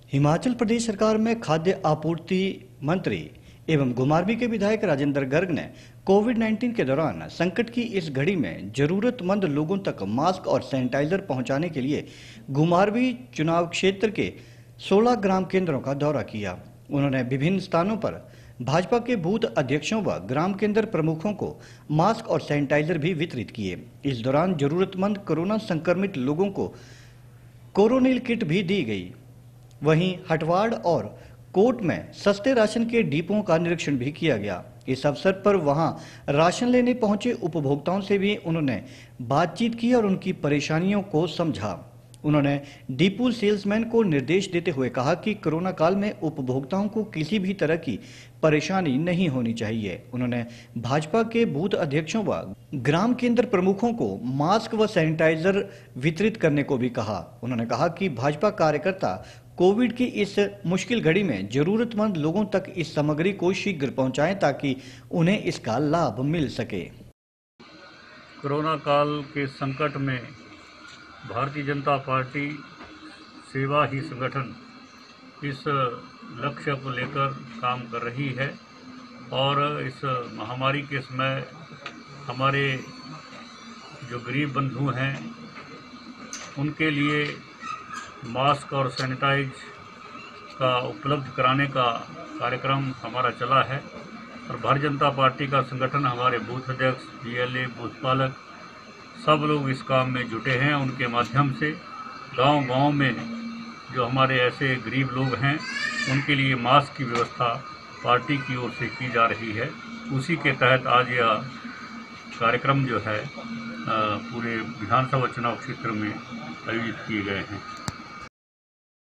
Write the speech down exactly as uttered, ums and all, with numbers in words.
हिमाचल प्रदेश सरकार में खाद्य आपूर्ति मंत्री एवं घुमारवीं के विधायक राजेंद्र गर्ग ने कोविड उन्नीस के दौरान संकट की इस घड़ी में जरूरतमंद लोगों तक मास्क और सैनिटाइजर पहुंचाने के लिए घुमारवीं चुनाव क्षेत्र के सोलह ग्राम केंद्रों का दौरा किया। उन्होंने विभिन्न स्थानों पर भाजपा के बूथ अध्यक्षों व ग्राम केंद्र प्रमुखों को मास्क और सैनिटाइजर भी वितरित किए। इस दौरान जरूरतमंद कोरोना संक्रमित लोगों को कोरोनिल किट भी दी गई। वहीं हटवाड़ और कोट में सस्ते राशन के डिपों का निरीक्षण भी किया गया। इस अवसर पर वहां राशन लेने पहुंचे उपभोक्ताओं से भी उन्होंने बातचीत की और उनकी परेशानियों को समझा। उन्होंने डिपो सेल्समैन को निर्देश देते हुए कहा कि कोरोना काल में उपभोक्ताओं को किसी भी तरह की परेशानी नहीं होनी चाहिए। उन्होंने भाजपा के बूथ अध्यक्षों व ग्राम केंद्र प्रमुखों को मास्क व सैनिटाइजर वितरित करने को भी कहा। उन्होंने कहा कि भाजपा कार्यकर्ता कोविड की इस मुश्किल घड़ी में जरूरतमंद लोगों तक इस सामग्री को शीघ्र पहुंचाएं ताकि उन्हें इसका लाभ मिल सके। कोरोना काल के संकट में भारतीय जनता पार्टी सेवा ही संगठन इस लक्ष्य को लेकर काम कर रही है और इस महामारी के समय हमारे जो गरीब बंधु हैं उनके लिए मास्क और सैनिटाइज का उपलब्ध कराने का कार्यक्रम हमारा चला है और भारतीय जनता पार्टी का संगठन, हमारे बूथ अध्यक्ष, बीएलए, बूथ पालक सब लोग इस काम में जुटे हैं। उनके माध्यम से गांव-गांव में जो हमारे ऐसे गरीब लोग हैं उनके लिए मास्क की व्यवस्था पार्टी की ओर से की जा रही है। उसी के तहत आज यह कार्यक्रम जो है पूरे विधानसभा चुनाव क्षेत्र में आयोजित किए गए हैं।